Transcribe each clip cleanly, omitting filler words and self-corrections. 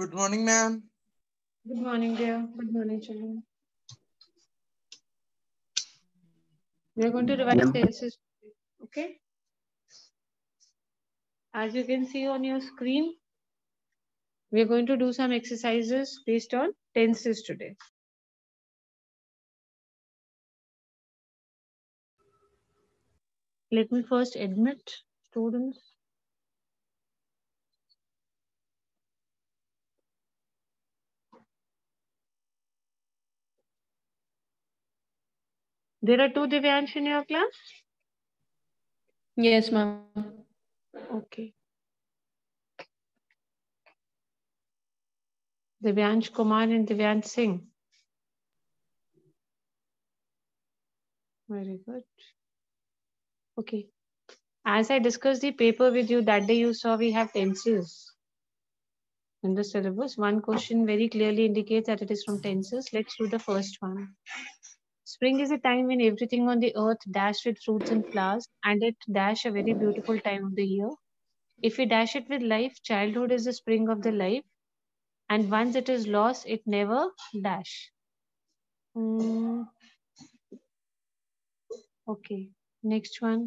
Good morning, ma'am. Good morning, dear. Good morning, children. We are going to revise tenses. Okay. As you can see on your screen, we are going to do some exercises based on tenses today. Let me first admit students. There are two Divyansh in your class. Yes, ma'am. Okay. Divyansh Kumar and Divyansh Singh. Very good. Okay. As I discussed the paper with you that day, you saw we have tenses in the syllabus. One question very clearly indicates that it is from tenses. Let's do the first one. Spring is a time when everything on the earth dashed with fruits and flowers, and it dash a very beautiful time of the year. If we dash it with life, childhood is the spring of the life, and once it is lost, it never dash. Mm, okay, next one.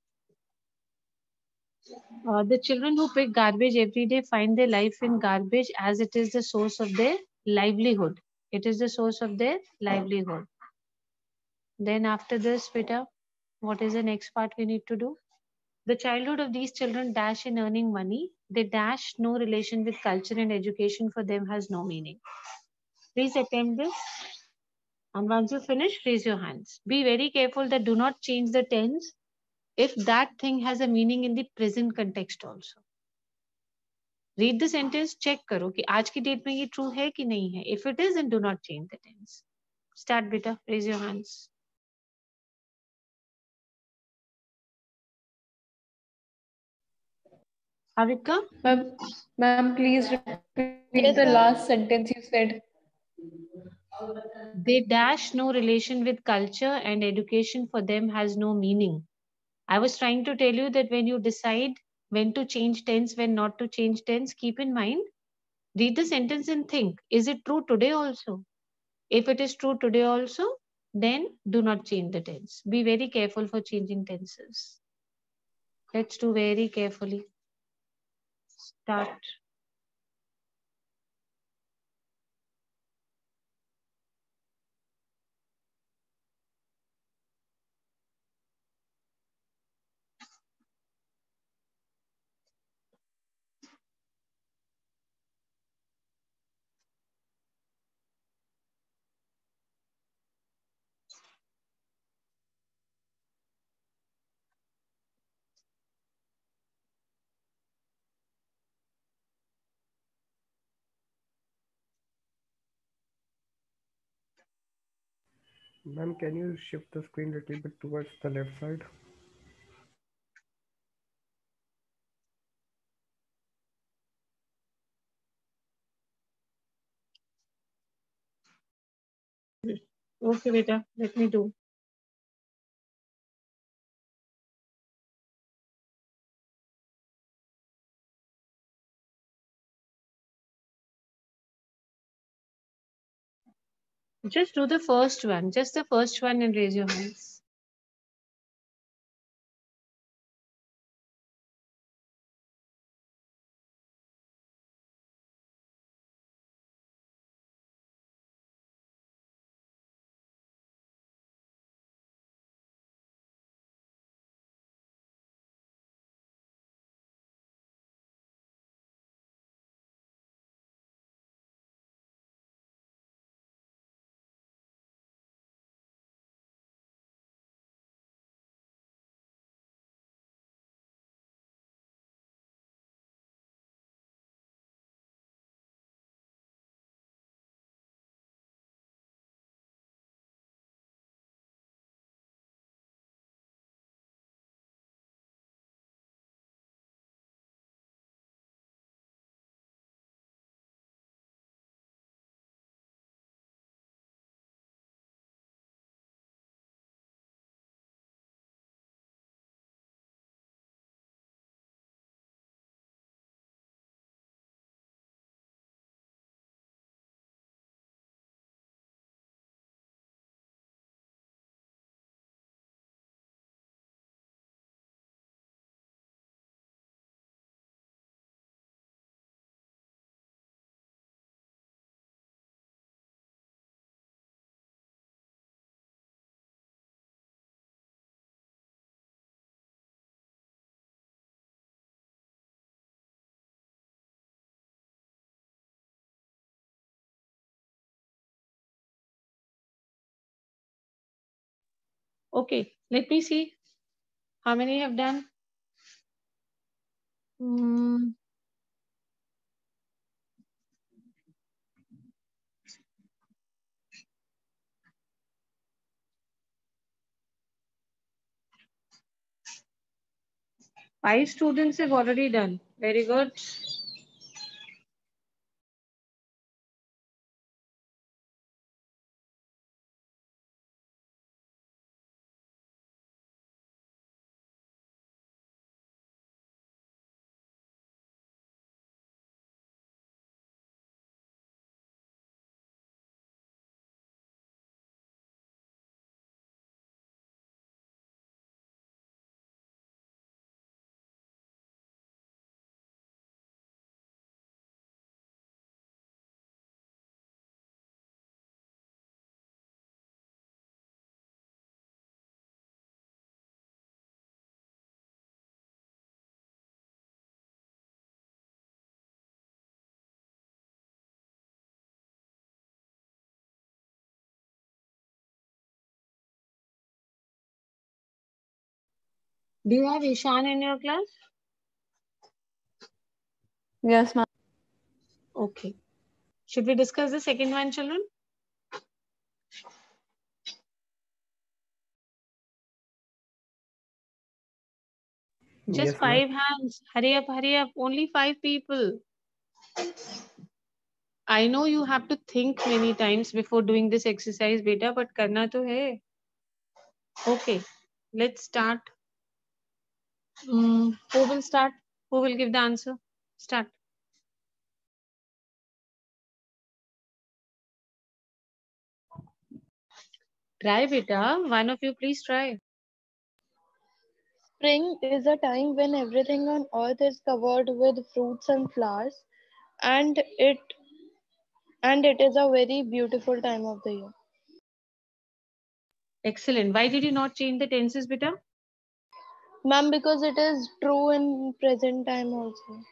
The children who pick garbage every day find their life in garbage as it is the source of their livelihood. It is the source of their livelihood. Then after this, beta, what is the next part we need to do? The childhood of these children dash in earning money. They dash no relation with culture and education for them has no meaning. Please attempt this. And once you finish, raise your hands. Be very careful that do not change the tense if that thing has a meaning in the present context also. Read the sentence, check करो कि आज की date में ये true है कि नहीं है. If it is, then do not change the tense. Start, beta. Raise your hands. Avika? Ma'am, please repeat the Yes, last ma'am. sentence you said. They dash no relation with culture and education for them has no meaning. I was trying to tell you that when you decide when to change tense, when not to change tense, keep in mind, read the sentence and think, is it true today also? If it is true today also, then do not change the tense. Be very careful for changing tenses. Let's do very carefully. Start. Ma'am, can you shift the screen a little bit towards the left side? Okay, beta, let me do. Just do the first one, just the first one and raise your hands. Okay, let me see how many have done. 5 students have already done. Very good. Do you have Ishan in your class? Yes, ma'am. Okay. Should we discuss the second one, children? Just Yes, 5 ma'am. hands. Hurry up, hurry up. Only 5 people. I know you have to think many times before doing this exercise, beta, but karna to hai. Okay, let's start. Who will start? Who will give the answer? Start. Try, beta. One of you, please try. Spring is a time when everything on earth is covered with fruits and flowers, and it is a very beautiful time of the year. Excellent. Why did you not change the tenses, beta? Ma'am, because it is true in present time also.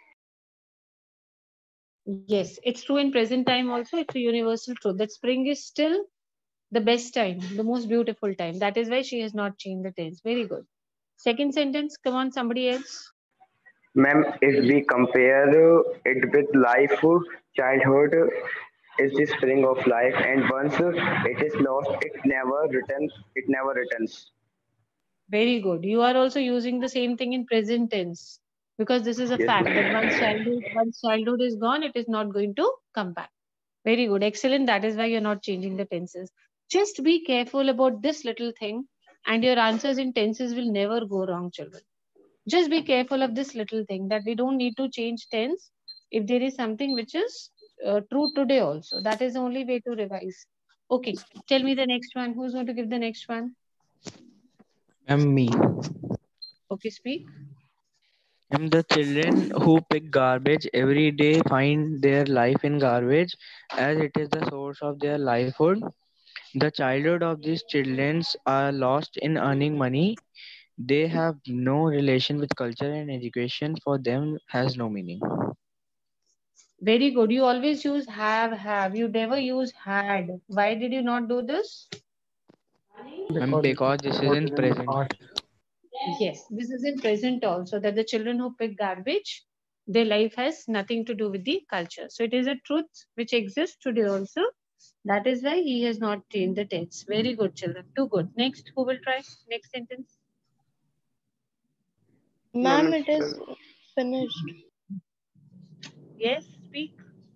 Yes, it's true in present time also. It's a universal truth that spring is still the best time, the most beautiful time. That is why she has not changed the tense. Very good. Second sentence. Come on, somebody else. Ma'am, if we compare it with life, childhood is the spring of life, and once it is lost, it never returns. It never returns. Very good. You are also using the same thing in present tense because this is a Yes, fact that ma'am. once childhood is gone, it is not going to come back. Very good. Excellent. That is why you're not changing the tenses. Just be careful about this little thing, and your answers in tenses will never go wrong, children. Just be careful of this little thing that we don't need to change tense if there is something which is true today also. That is the only way to revise. Okay. Tell me the next one. Who's going to give the next one? Me. Okay, speak. The children who pick garbage every day find their life in garbage as it is the source of their livelihood. The childhood of these children are lost in earning money. They have no relation with culture and education for them has no meaning. Very good. You always use have. You never use had. Why did you not do this? Because Because this is God in is in present. past. Yes, this is in present also that the children who pick garbage, their life has nothing to do with the culture. So it is a truth which exists today also. That is why he has not changed the tense. Very good, children. Too good. Next, who will try? Next sentence. Ma'am, Ma'am, it is finished. Yes, speak.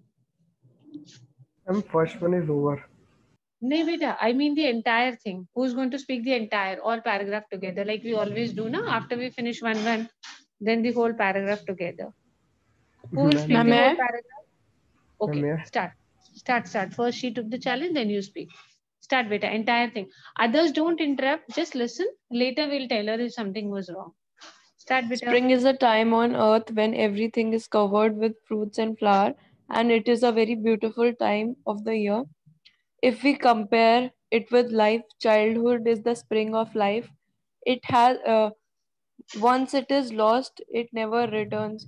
first one is over. No, beta. I mean the entire thing. Who's going to speak the entire all paragraph together, like we always do now? After we finish one, then the whole paragraph together. Who will Ma'am, speak Ma'am, the may whole may I? paragraph? ma'am, Okay, may I? start. First she took the challenge, then you speak. Start, beta. Entire thing. Others don't interrupt. Just listen. Later we'll tell her if something was wrong. Start, beta. Spring is a time on earth when everything is covered with fruits and flower, and it is a very beautiful time of the year. If we compare it with life, childhood is the spring of life. It has once it is lost, it never returns.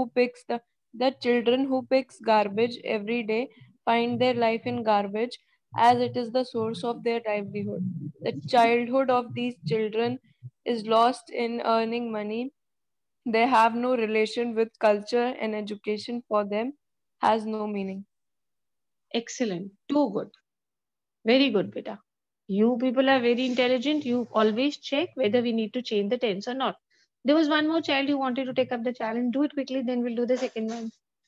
The children who picks garbage every day find their life in garbage as it is the source of their livelihood. The childhood of these children is lost in earning money. They have no relation with culture, and education for them has no meaning. Excellent. Too good. Very good, beta. You people are very intelligent. You always check whether we need to change the tense or not. There was one more child who wanted to take up the challenge. Do it quickly, then we'll do the second one.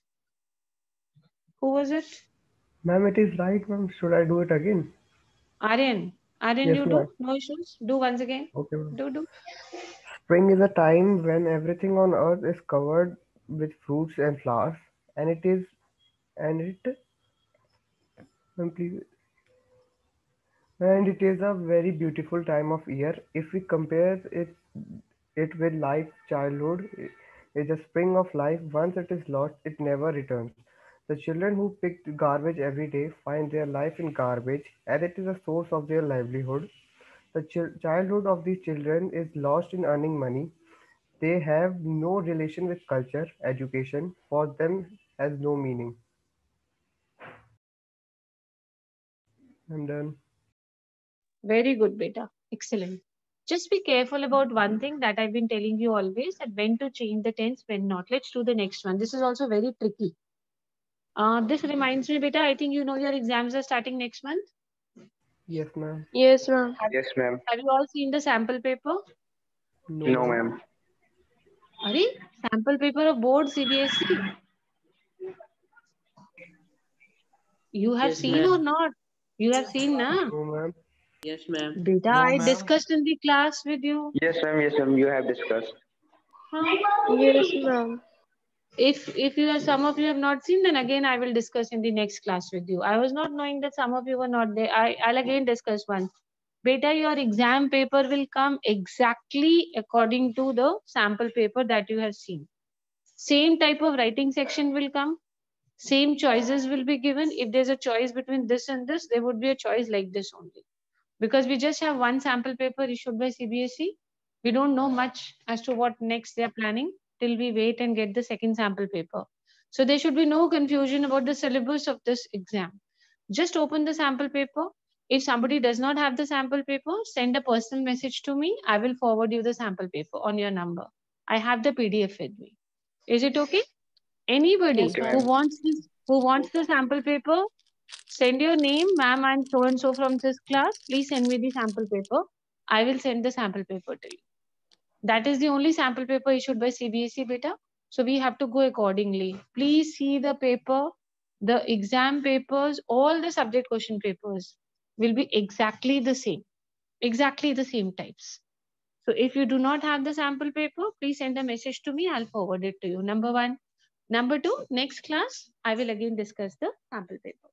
Who was it? Ma'am, it is right, ma'am. Should I do it again? Aryan. Aryan, Yes, you ma'am. do? No issues? Do once again. Okay, ma'am. Do. Spring is a time when everything on earth is covered with fruits and flowers, and it ma'am, please, and it is a very beautiful time of year. If we compare it with life, childhood is a spring of life. Once it is lost, it never returns. The children who pick garbage every day find their life in garbage, and it is a source of their livelihood. The childhood of these children is lost in earning money. They have no relation with culture, education for them has no meaning. I'm done. Very good, beta. Excellent. Just be careful about one thing that I've been telling you always, that when to change the tense, when not. Let's do the next one. This is also very tricky. This reminds me, beta, I think you know your exams are starting next month. Yes, ma'am. Yes, ma'am. Have, Yes, ma'am. have you all seen the sample paper? No, No, ma'am. ma'am. Are sample paper of board CBSE? You have Yes, seen or ma'am. not? You have seen, na? No, ma'am. Yes, ma'am. Beta, No, I ma'am. discussed in the class with you. Yes, ma'am. Yes, ma'am. You have discussed. Huh? Yes, ma'am. If you have, some of you have not seen, then again I will discuss in the next class with you. I was not knowing that some of you were not there. I'll again discuss once. Beta, your exam paper will come exactly according to the sample paper that you have seen. Same type of writing section will come. Same choices will be given. If there's a choice between this and this, there would be a choice like this only. Because we just have one sample paper issued by CBSE, we don't know much as to what next they are planning till we wait and get the second sample paper. So there should be no confusion about the syllabus of this exam. Just open the sample paper. If somebody does not have the sample paper, send a personal message to me. I will forward you the sample paper on your number. I have the PDF with me. Is it okay? Anybody Yes, Okay, who ma'am. ma'am. wants this, who wants the sample paper, send your name, ma'am, I'm so and so from this class. Please send me the sample paper. I will send the sample paper to you. That is the only sample paper issued by CBSE, beta. So we have to go accordingly. Please see the paper, the exam papers, all the subject question papers will be exactly the same types. So if you do not have the sample paper, please send a message to me. I'll forward it to you. Number one. Number two, next class, I will again discuss the sample paper.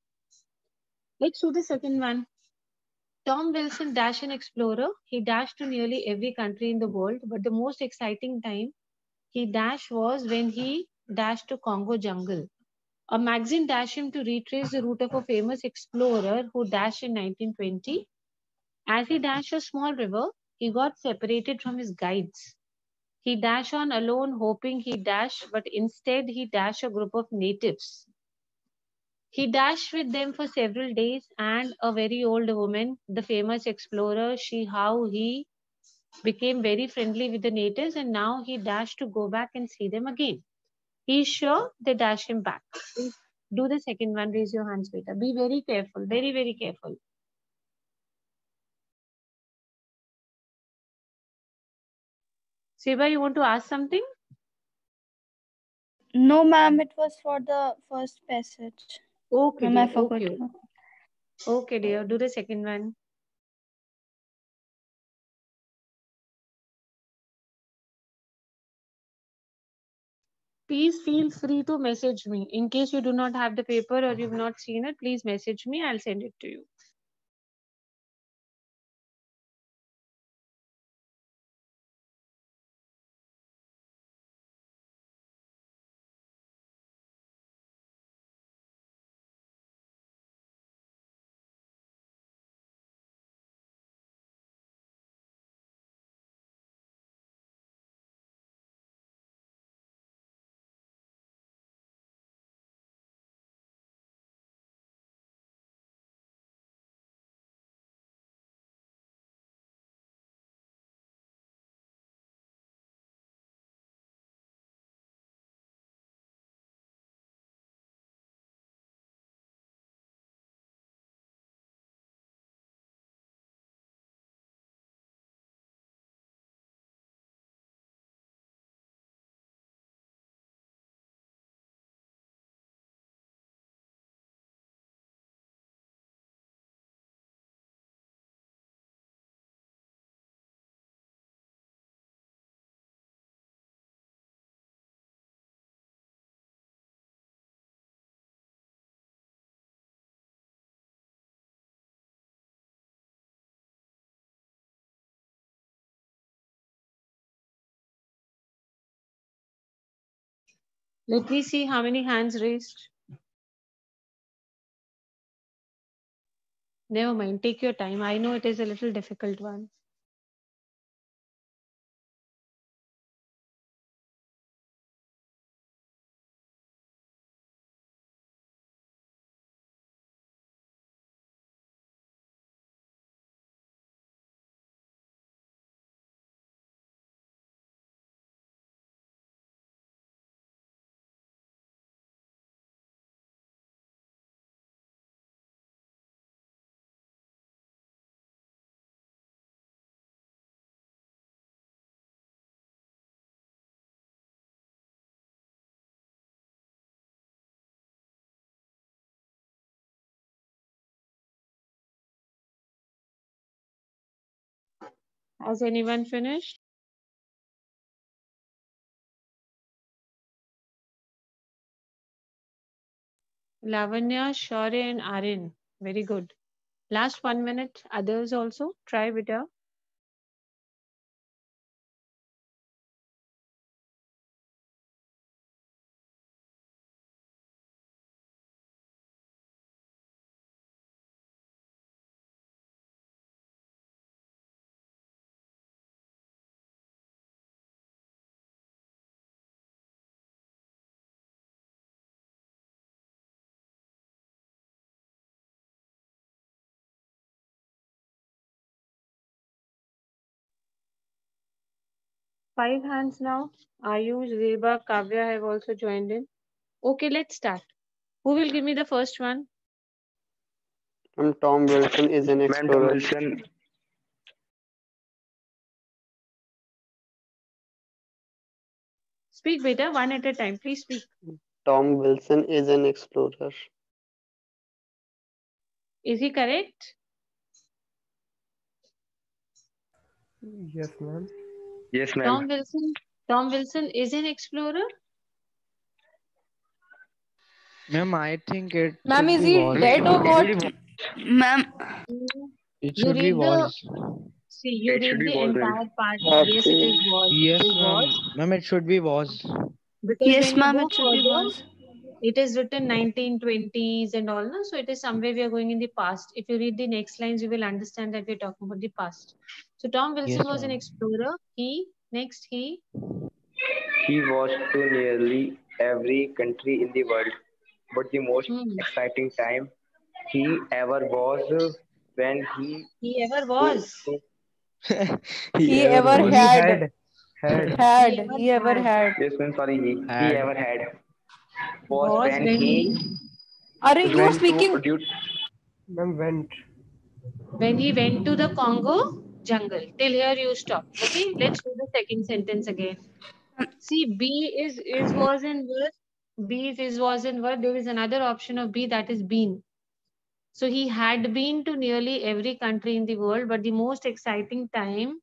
Let's do the second one. Tom Wilson dashed an explorer. He dashed to nearly every country in the world, but the most exciting time he dashed was when he dashed to Congo jungle. A magazine dashed him to retrace the route of a famous explorer who dashed in 1920. As he dashed a small river, he got separated from his guides. He dashed on alone, hoping he dashed, but instead he dashed a group of natives. He dashed with them for several days, and a very old woman, the famous explorer, he became very friendly with the natives, and now he dashed to go back and see them again. He's sure they dash him back. Please do the second one. Raise your hands, beta. Be very careful. Very, very careful. Siva, you want to ask something? No, ma'am, it was for the first passage. Okay, Ma'am, I dear. forgot. Okay. Okay, dear. Do the second one. Please feel free to message me. In case you do not have the paper or you've not seen it, please message me. I'll send it to you. Let me see how many hands raised. Never mind, take your time. I know it is a little difficult one. Has anyone finished? Lavanya, Shaurya, and Arin. Very good. Last 1 minute. Others also. Try Vidya. Five hands now. Ayush, Zeba, Kavya have also joined in. Okay, let's start. Who will give me the first one? Tom Wilson is an Man, Tom explorer. Wilson. Speak, beta, one at a time. Please speak. Tom Wilson is an explorer. Is he correct? Yes, ma'am. Yes, ma'am. Tom Wilson. Tom Wilson is an explorer. Ma'am, I think it Ma'am, should is be he was. dead or what? Ma'am, It You should be read the was. see. You It should read be the was, ma'am. entire part. Yes, it is Happy. was. It Yes, is ma'am. was Ma'am, it should be was. because yes, when you ma'am, go it should be further, was. it is written 1920s and all. No? So it is somewhere we are going in the past. If you read the next lines, you will understand that we are talking about the past. So Tom Wilson Yes, was an ma'am. explorer. He He was to nearly every country in the world, but the most hmm, exciting time he ever was when he ever to, was. to He He ever ever He was. had. had. He Had. ever He ever had had. yes, ma'am, sorry, he Had. ever had was was when when he Are you went to speaking? due, Ma'am, went. he went to the Congo jungle. Till here you stop. Okay, let's do the second sentence again. See, B is was in word. B is was in word. There is another option of B, that is been. So he had been to nearly every country in the world, but the most exciting time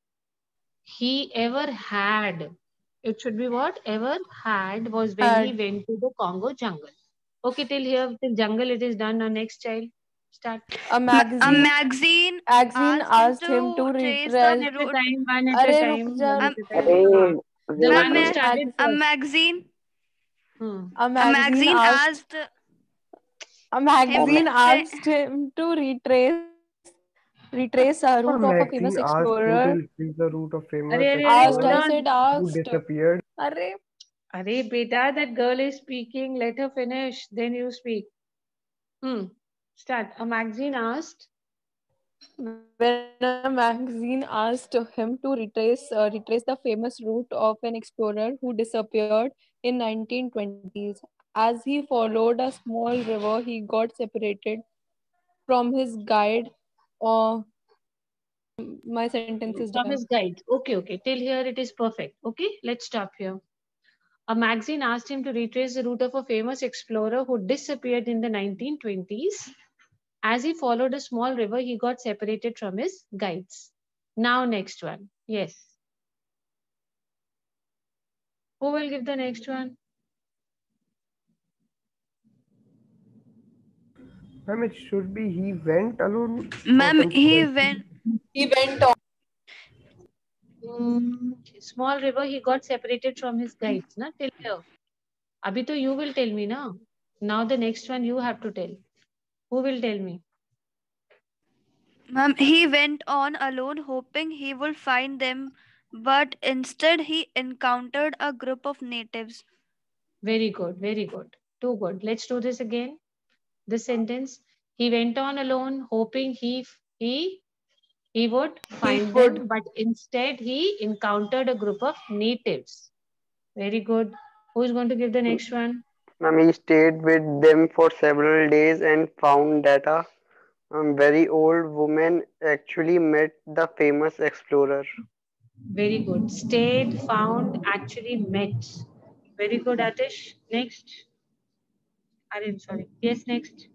he ever had. It should be what? Ever had was when he Had. went to the Congo jungle. Okay, till here, till jungle it is done. Now next child, start. A A magazine. magazine Magazine asked him asked him to to trace the One retrace. at a route. time, one at a अरे time, रुक जा. one A, at a time. Arey, The wait, a, one who ma- wait. started Mag- a first. magazine Hmm. a a magazine magazine asked. asked A him A to magazine tra- asked him to retrace a route A of a famous magazine asked him explorer. to retrieve the route of famous Arey, Asked, hold I explorer on. said who asked. disappeared. Arre. Beta, that girl is speaking. Let her finish. Then you speak. Hmm. Start. A magazine asked. When a magazine asked him to retrace the famous route of an explorer who disappeared in 1920s. As he followed a small river, he got separated from his guide. My sentence is From done. his guide. Okay, okay. Till here it is perfect. Okay, let's stop here. A magazine asked him to retrace the route of a famous explorer who disappeared in the 1920s. As he followed a small river, he got separated from his guides. Now, next one. Yes. Who will give the next one? Ma'am, it should be he went alone for ma'am, some he sightseeing. went. He went on. Small river, he got separated from his guides. Na? Till here. Abhi to you will tell me na. Now the next one you have to tell. Who will tell me? Ma'am, he went on alone hoping he would find them, but instead he encountered a group of natives. Very good, very good. Too good. Let's do this again. This sentence. He went on alone, hoping he would find them, but instead he encountered a group of natives. Very good. Who is going to give the next one? Ma'am, he stayed with them for several days and found that a very old woman actually met the famous explorer. Very good. Stayed, found, actually met. Very good, Atish. Next. Aryan, sorry. Yes, next.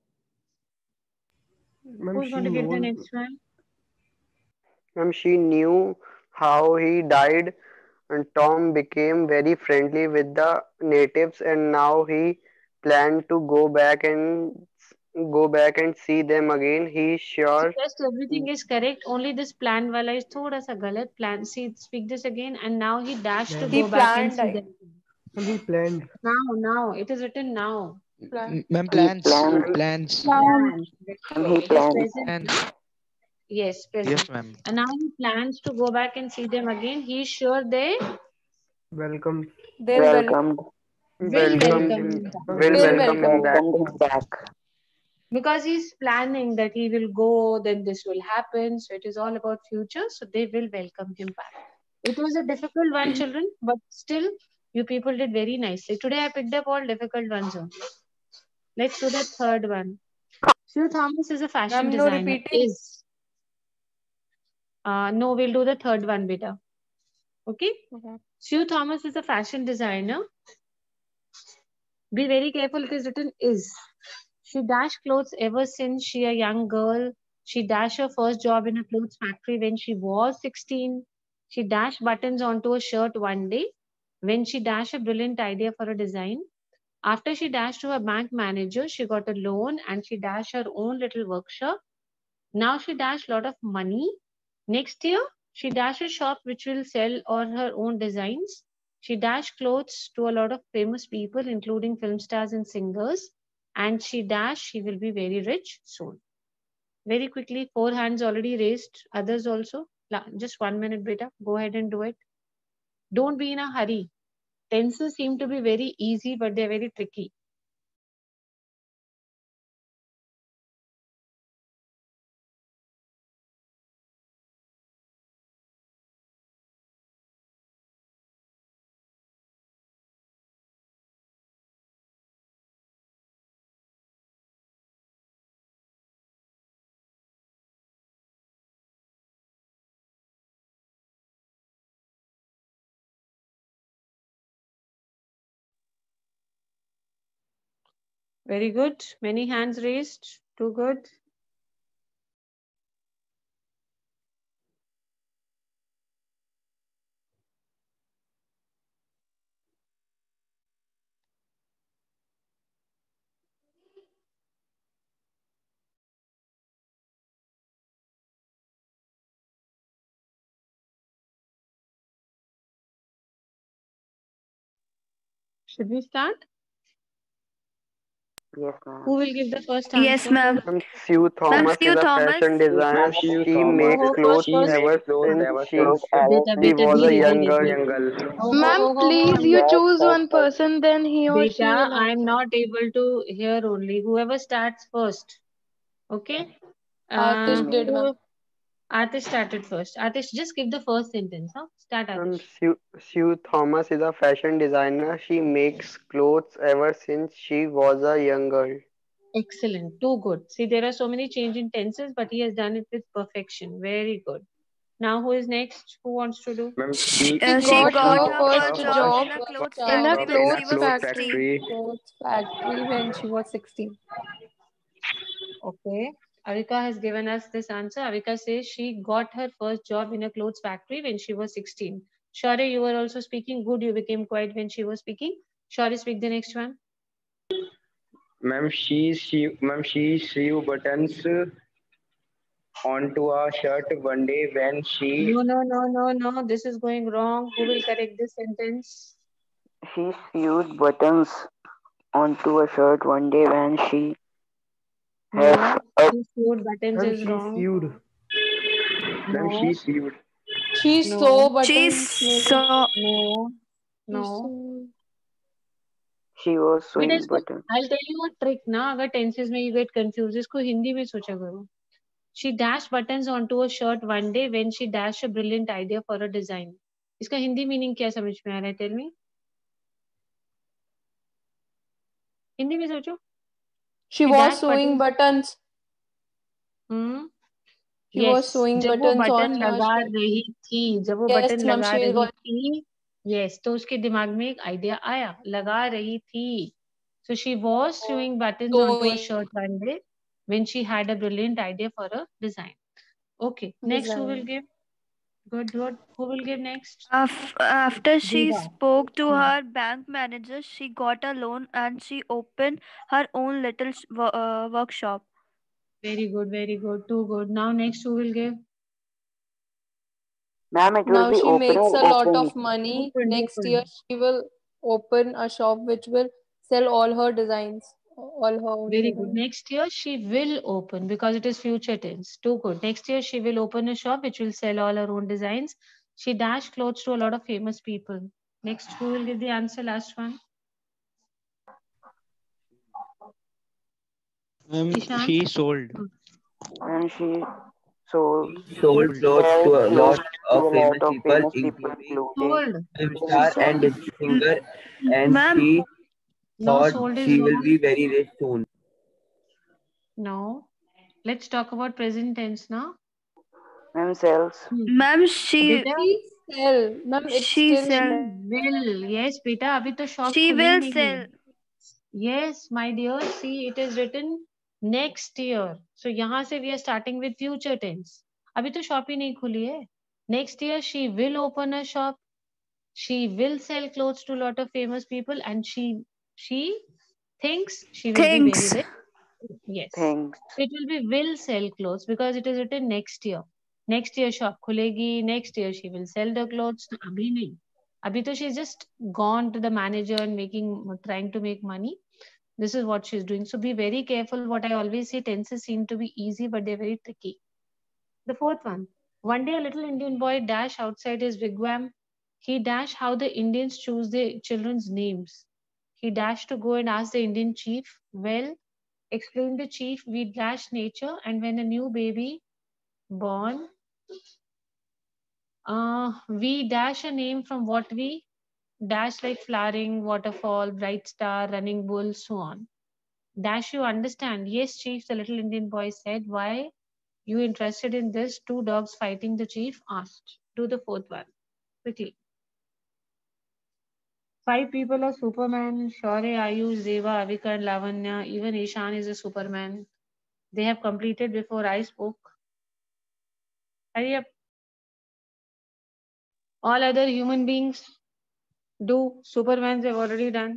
Ma'am, Who's going to give the next one? She knew how he died, and Tom became very friendly with the natives, and now he planned to go back and see them again. He See, sure. rest everything is correct. Only this plan wala is thoda sa galat. Plan. See, speak this again. And now he dashed to ma'am, He go back and planned, see I them. ma'am, he planned. Now. It is written now. planned. Ma'am, He plans. planned. Plans. Plan. Plans. Very And good. he It is planned. present. Plans. Yes, Yes, present. ma'am. And now he plans to go back and see them again. He's sure they Welcome. They'll Welcomed. will Welcome welcome him. him back. Will will welcome welcome him him back. back. Because he's planning that he will go, then this will happen. So it is all about future. So they will welcome him back. It was a difficult one, children, but still, you people did very nicely. Today I picked up all difficult ones only. Let's do the third one. Sue Thomas is a fashion Ma'am, no designer. repeating. No, we'll do the third one, beta. Okay? Okay. Sue Thomas is a fashion designer. Be very careful, it is written is. She dashed clothes ever since she a young girl. She dashed her first job in a clothes factory when she was 16. She dashed buttons onto a shirt one day when she dashed a brilliant idea for a design. After she dashed to her bank manager, she got a loan and she dashed her own little workshop. Now she dashed a lot of money. Next year, she dashed a shop which will sell all her own designs. She dashed clothes to a lot of famous people, including film stars and singers. And she dashed, she will be very rich soon. Very quickly, 4 hands already raised. Others also. Just 1 minute, beta. Go ahead and do it. Don't be in a hurry. Tenses seem to be very easy, but they're very tricky. Very good. Many hands raised. Too good. Should we start? Yes, ma'am. Who will give the first Yes, answer? ma'am. Sue Ma'am, Thomas is Sue a Thomas. fashion designer. Matthew She Thomas. makes Oh, clothes first. She ever makes clothes since ever she since she Beta, was a dheere, young dheere, girl. dheere. young girl. Ma'am, please you choose one person, then he or she Beta, will I'm answer. not able to hear only. Whoever starts first. Okay? Artist did, ma'am. Who Atish started first. Atish, just give the first sentence. Huh? Start, Atish. Sue Thomas is a fashion designer. She makes clothes ever since she was a young girl. Excellent. Too good. See, there are so many change in tenses, but he has done it with perfection. Very good. Now, who is next? Who wants to do? Ma'am, She She got got her her got first her first job first job in a as clothes In a child factory job when in a she clothes was cloth factory. 16. factory. clothes factory when she was 16. Okay. Avika has given us this answer. Avika says she got her first job in a clothes factory when she was 16. Shaurya, you were also speaking. Good, you became quiet when she was speaking. Shaurya, speak the next one. Ma'am, she sew buttons onto a shirt one day when she No. This is going wrong. Who will correct this sentence? She sewed buttons onto a shirt one day when she has No, a she sewed buttons Ma'am, is she wrong. sewed. Ma'am, she No, sewed. She no, sew She buttons, maybe. saw. no, She no. sew. she was बेटा sewing इसको buttons. I'll tell you a trick ना, अगर tenses में you get confused, इसको हिंदी में सोचा करो. She dashed buttons onto a shirt one day when she dashed a brilliant idea for a design. इसका हिंदी मीनिंग क्या समझ में आ रहा है? Tell me. हिंदी में सोचो. She She was dashed sewing buttons. buttons. Hmm. She Yes. was sewing जब वो buttons बटन on her लगा shirt. रही थी, जब वो Yes, बटन ma'am. लगा She रही was थी, yes, तो उसके दिमाग में एक आइडिया आया, लगा रही थी. So she was sewing buttons onto a sewing shirt one day when she had a brilliant idea for a design. Okay, next who will design. give? Good, good. Who will give next? After she Diva. spoke to Hmm. her bank manager, she got a loan and she opened her own little workshop. Very good, very good. Too good. Now next who will give? Ma'am, it will Now be she open makes or a lot open. of money. Open, Next year, open. she will open a shop which will sell all her designs, all her own Very good. designs. Next year she will open because it is future tense. Too good. Next year she will open a shop which will sell all her own designs. She dashed clothes to a lot of famous people. Next, who will give the answer? Last one. Ishan? She sold. And she sold She sold clothes to sell a lot clothes of to a lot famous of people, famous people, including including Sold. film S- star and Disney m- singer, and Ma'am, she No, thought sold is she will wrong. be very rich soon. No. Let's talk about present tense now. themselves. Hmm. ma'am, she Beta, She sell. Ma'am, it's she still she sell. there. will. Yes, beta, अभी तो shop She खुली will नहीं है. sell. Yes, my dear. See, it is written next year. So यहाँ से we are starting with future tense. अभी तो shop ही नहीं खुली है. Next year she will open a shop. She will sell clothes to a lot of famous people, and she thinks she will be very Thinks. rich. Yes. Things. It will be will sell clothes because it is written next year. Next year shop khulegi. Next year she will sell the clothes. तो अभी नहीं. अभी तो she's just gone to the manager and trying to make money. This is what she's doing. So be very careful. What I always say, tenses seem to be easy, but they're very tricky. The fourth one. One day a little Indian boy dash outside his wigwam. He dash how the Indians choose their children's names. He dashed to go and ask the Indian chief. Well, explained the chief, we dash nature, and when a new baby born, we dash a name from what we dash, like flowering, waterfall, bright star, running bull, so on. Dash, you understand? Yes, chief, the little Indian boy said. Why you interested in this? Two dogs fighting, the chief asked. Do the fourth one quickly. Five people are Superman. Shaurya, Ayush, Deva, Avika, and Lavanya. Even Ishan is a Superman. They have completed before I spoke. Hurry up. All other human beings do. Supermans have already done.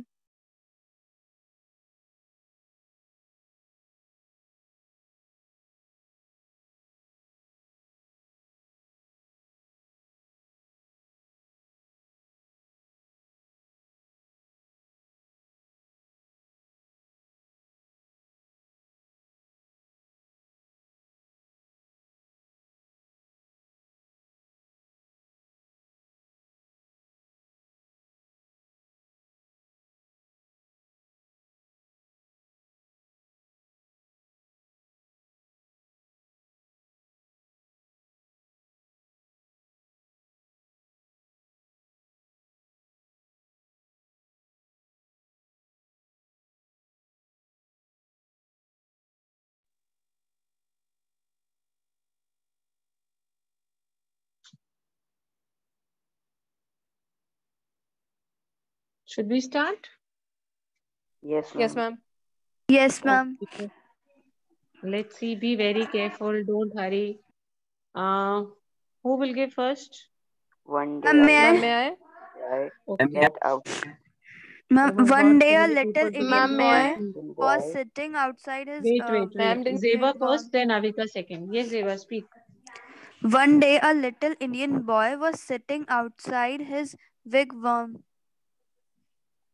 Should we start? Yes, Yes, ma'am. ma'am. Yes, ma'am. Okay. Let's see. Be very careful. Don't hurry. Uh, who will give first? One day Ma'am, a may Ma'am, I? little may I? guy Okay. set out. Ma'am, Oh my God, one so day a many little people to Indian Ma'am, choose may from. boy I? Little was boy. sitting outside his Wait. Ma'am, didn't Zeba wigwam. first, then Avika second. Yes, Zeba, speak. One day a little Indian boy was sitting outside his wigwam.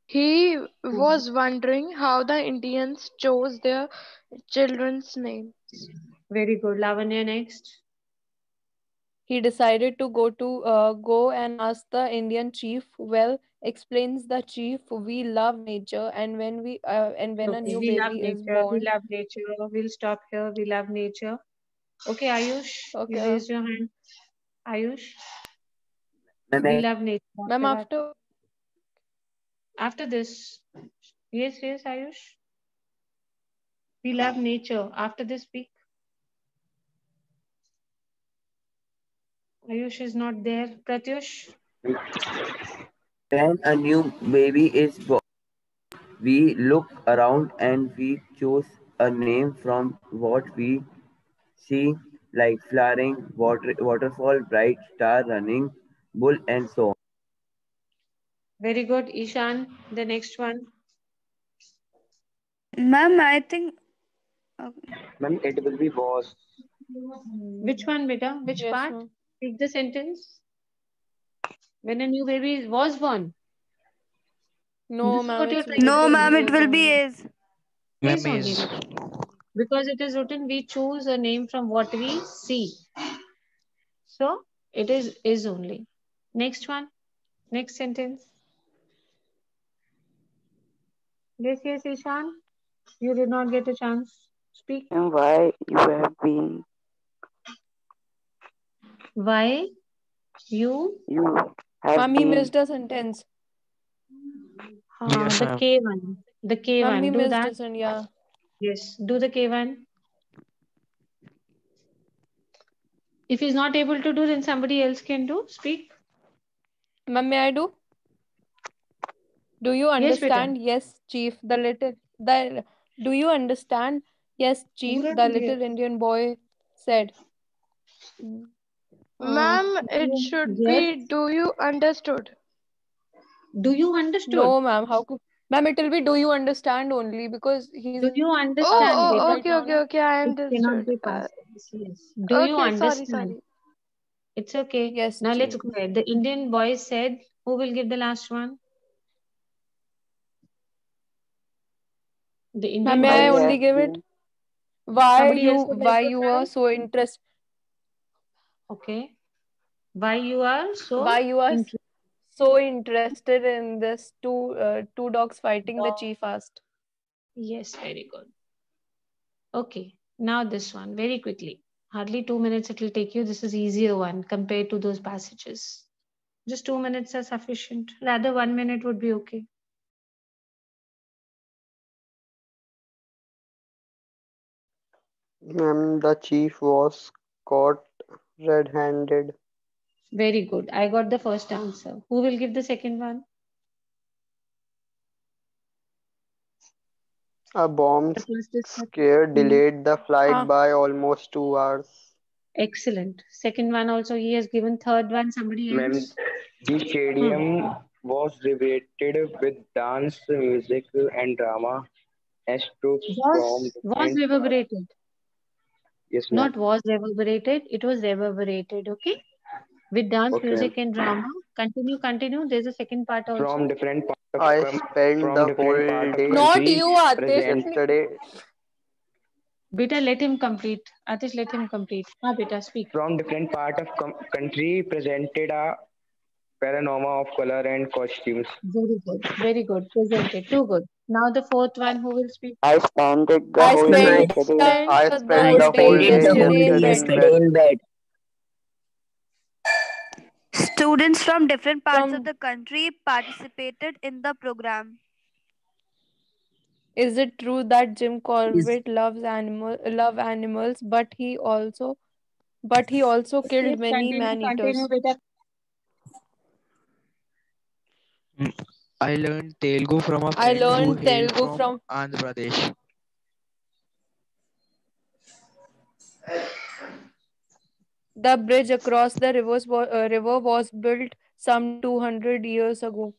He was wondering how the Indians chose their children's names. Very good. Lavanya next. He decided to go and ask the Indian chief. Well, explains the chief, we love nature, and when a Okay, new we love baby is nature. We born. love nature. We'll stop here. We love nature. Okay, Ayush, you Okay, raised your hand. Ayush, Ma'am, we love nature. ma'am. After that, After after this, yes, yes, Ayush, we love nature. After this, speak. Ayush is not there. Pratyush, when a new baby is born, we look around and we choose a name from what we see, like flowering, waterfall, bright star, running, bull, and so on. very good. Ishan, the next one. Ma'am, I think Ma'am, it will be was. Which one, beta? Which yes, part? ma'am. Speak the sentence. When a new baby was born. No, This is ma'am. what you're trying It no, to will say. ma'am, be it is will be only. is. Is Ma'am only is. beta. Because it is written, we choose a name from what we see. So it is only. Next one. Next sentence. Yes, yes, Ishan. You did not get a chance. Speak. And why you have been, Why you you have Ma'am, he been, missed a sentence. Yes, the ma'am. K1. The Ma'am, he K1. Do missed that. a sentence. Yeah. Yes. Do the K1. If he's not able to do, then somebody else can do. Speak. Ma'am, may I do? Do you Yes, beta. understand? Yes, chief. The Do you understand? Yes, chief. The little Indian boy said. Mm. Ma'am, it should Yes. be do you understood? Do you understood? No, ma'am. How could, ma'am? It will be. Do you understand only because he's Do you understand, Oh, right oh, beta? okay, now, okay, na? okay, I It cannot understood. be past tense. Yes. Do you Okay, sorry, understand? sorry. It's okay. Yes, Now let's chief. go ahead. The Indian boy said, who will give the last one? The Ma'am, Indian may boy I will I say, only have give it? been. somebody else would like Why to you try? are so interested? Okay. Why you are Why so you are interested? so interested in this two dogs fighting? The chief asked. Yes, very good. Okay. Now this one, very quickly. Hardly 2 minutes it will take you. This is easier one compared to those passages. Just 2 minutes are sufficient. Rather, 1 minute would be okay. The chief was caught red-handed. Very good. I got the first answer. Who will give the second one? A bomb The first is scare hmm. delayed the flight Ah, by almost 2 hours. Excellent. Second one also he has given. Third one, somebody Ma'am, else. the Hmm. stadium was decorated with dance, music, and drama as troops from Was different parts. reverberated. Yes, ma'am. Not was reverberated. It was reverberated. Okay. With dance, Okay, ma'am. music, and drama. Continue, continue. There's a second part also. From different part of I spent from the different whole part of day not country you, Atish. present yesterday. Beta, let him complete. Atish, let him complete. Ah, beta, speak. from different part of country presented a panorama of color and costumes. Very good. Very good. Presented. Too good. Now the fourth one. Who will speak? I spent it the I whole Ma'am, day I, spent yesterday. I the spent I whole the day whole spent day the whole yesterday day in yesterday bed. in bed. yesterday in bed. Students from different parts of From the country participated in the program. Is it true that Jim Is Corbett love animals, but he also Yes, killed many continue, man continue, eaters? beta. Mm, I learned Telugu from a I friend who learned hailed Telugu from from Andhra Pradesh. the bridge across the river was built some 200 years ago.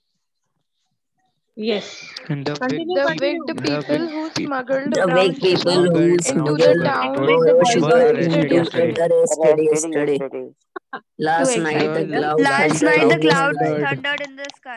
Yes. And Continue, The continue. wicked the people big who people smuggled the weak brown people sugar who smuggled into brown the smuggled sugar Connect to with town the brown boys were sugar were arrested arrested into arrested. yesterday. yesterday. arrested Arrested yesterday. yesterday. Too Last night the excited. The cloud Last Last night thundered the night over the clouds the thundered thundered in the sky.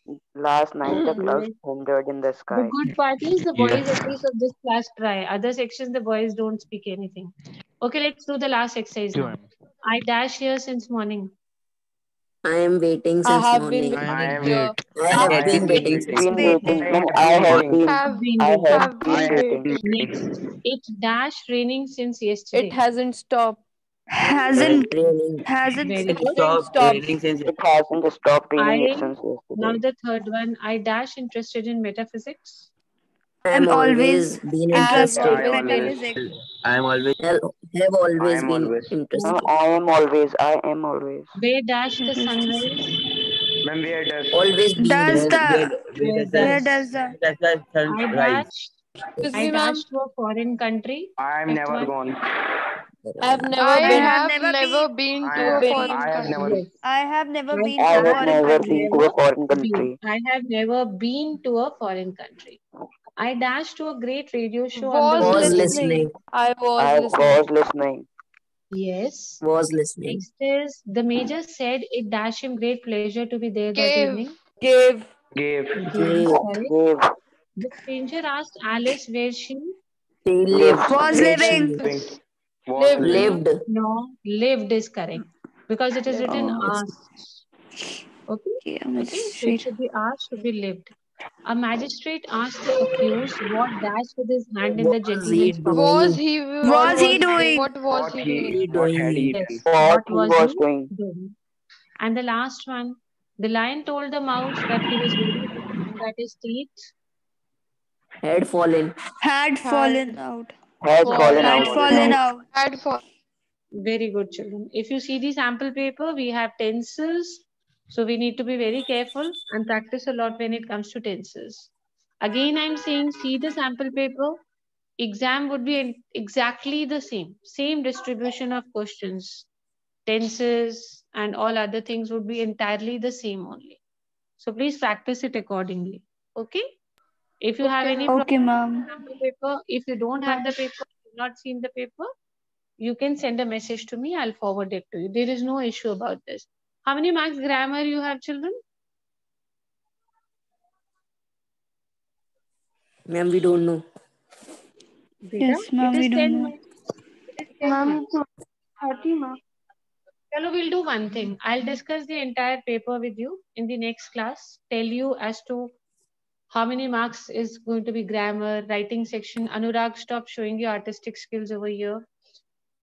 Last night the clouds Yes. thundered in the The sky. good part is the Yes. boys, at least of this class, try. Other sections, the boys don't speak anything. Okay, let's do the last exercise You now. I dash here since morning. I am waiting I since have been morning. I I waiting am am here. I I have been have been waiting waiting. since Been morning. waiting. Waiting. I Means have been waiting. Have I have Have been been waiting. waiting. Next, it dash raining since It yesterday. hasn't stopped. Hasn't. Raining. Hasn't. Very It good. Hasn't stopped stopped. raining since It hasn't stopped raining I, it since now yesterday. the third one, I dash interested in metaphysics. I am I'm always always been I've interested interested. in I always been. always. metaphysics. I am always have I always am been always. Now, interested. I am always. I am always. where dash the sunrise? When we are dust. Always been Does where Where does where does does the the sun I rise? dash? Excuse I me, ma'am. dash to a foreign country. I am Fifth never one. gone. I've I never I been have have never never been been I to to a a have. foreign foreign I have never. country. Yes. I have never been I to I a have have foreign never been to country. a foreign been. country. I have never been to a foreign country. I dash to a great radio show on the Was Was radio. listening. listening. I was I listening. was listening. Yes. Was listening. Next is the major said it dash him great pleasure to be there that Gave. evening. Gave. Gave. Gave is Gave. correct. Gave. The stranger asked Alice where she She Lived. lived. Was Where Lived. she living. Living. Was Lived. living. no lived. no lived is correct because it is Lived. written Oh, Yes. asked. Okay. okay. Okay. So it Magistrate. should be asked, should be lived. A magistrate asked the accused what dash with his hand in the Was he gentleman's pocket. Was doing? he? What Was he was? doing? What was he doing? He What had he doing? eaten? Yes. What What he was was he doing. doing? And the last one, the lion told the mouse that he was very hungry and that his teeth. Had fallen. Had Had fallen out. Has fallen fallen Had out. Fallen out. fallen out. out. Had fallen. Very good, children. If you see the sample paper, we have tenses. So we need to be very careful and practice a lot when it comes to tenses. Again, I'm saying see the sample paper. Exam would be exactly the same distribution of questions. Tenses and all other things would be entirely the same only. So please practice it accordingly. Okay? If you have Okay, any ma'am. Okay, problem with ma'am. the sample paper, if you don't have the paper, you've not seen the paper, you can send a message to me. I'll forward it to you. There is no issue about this. How many marks grammar you have, children? Ma'am, we don't know. Beta, Yes, it ma'am. We is don't 10 know. marks. It is 10 Ma'am, marks. 30 marks. Chalo, we'll do one thing. I'll discuss the entire paper with you in the next class. Tell you as to how many marks is going to be grammar, writing section. Anurag, stop showing your artistic skills over here.